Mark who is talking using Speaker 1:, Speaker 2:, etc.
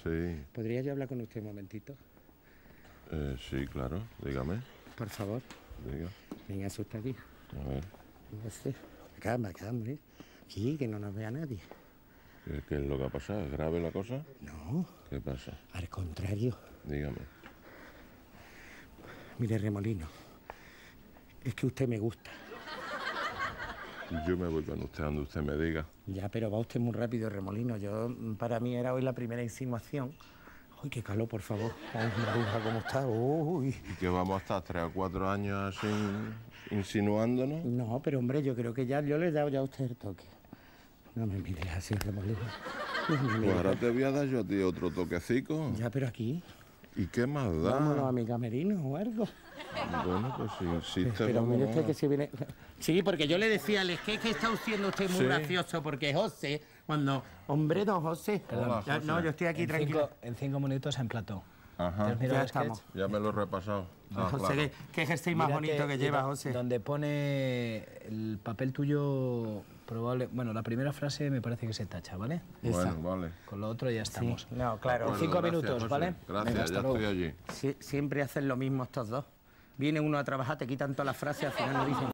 Speaker 1: Sí.
Speaker 2: ¿Podría yo hablar con usted un momentito?
Speaker 1: Sí, claro. Dígame.
Speaker 2: Por favor.
Speaker 1: Diga.
Speaker 2: Venga, asusta aquí.
Speaker 1: A ver.
Speaker 2: No sé. Acá, hombre. Sí, que no nos vea nadie.
Speaker 1: ¿Qué es lo que ha pasado? ¿Es grave la cosa?
Speaker 2: No,
Speaker 1: ¿Qué pasa?
Speaker 2: al contrario.
Speaker 1: Dígame.
Speaker 2: Mire, Remolino, es que usted me gusta.
Speaker 1: Yo me voy con usted donde usted me diga.
Speaker 2: Ya, pero va usted muy rápido, Remolino. Para mí era hoy la primera insinuación. Uy, qué calor, por favor. Ay, Maruja, ¿cómo está? Uy.
Speaker 1: ¿Y que vamos a estar 3 o 4 años así insinuándonos?
Speaker 2: No, pero hombre, yo creo que ya yo le he dado ya a usted el toque. No me mires así, Remolino. No me
Speaker 1: Pues
Speaker 2: mires.
Speaker 1: ahora te voy a dar yo a ti otro toquecico.
Speaker 2: Ya, pero aquí.
Speaker 1: ¿Y qué más da?
Speaker 2: Vámonos a mi camerino o algo.
Speaker 1: Bueno, pues si insiste,
Speaker 2: Pero mire
Speaker 1: vamos.
Speaker 2: usted que si viene... Sí, porque yo le decía, es que está siendo usted muy
Speaker 1: Sí.
Speaker 2: gracioso, porque José, cuando... Hombre, don José.
Speaker 1: Hola,
Speaker 2: Ya,
Speaker 1: José.
Speaker 2: no, yo estoy aquí tranquilo.
Speaker 3: En 5 minutos en plató.
Speaker 1: Ajá.
Speaker 3: ¿Te has mirado
Speaker 2: Ya
Speaker 3: el sketch?
Speaker 2: estamos.
Speaker 1: Ya me lo he repasado. Ah,
Speaker 2: José,
Speaker 1: claro.
Speaker 2: qué jersey más
Speaker 3: Mírate,
Speaker 2: bonito que lleva,
Speaker 3: do-
Speaker 2: José.
Speaker 3: Donde pone el papel tuyo probable... Bueno, la primera frase me parece que se tacha, ¿vale?
Speaker 1: Bueno, vale.
Speaker 3: Con lo otro ya estamos.
Speaker 2: No, claro.
Speaker 1: Bueno,
Speaker 3: 5
Speaker 1: gracias,
Speaker 3: minutos,
Speaker 1: José.
Speaker 3: ¿vale?
Speaker 1: Gracias,
Speaker 3: Venga, hasta
Speaker 1: ya
Speaker 3: luego.
Speaker 1: estoy allí.
Speaker 2: Siempre hacen lo mismo estos dos. Viene uno a trabajar, te quitan todas las frases, al final no dicen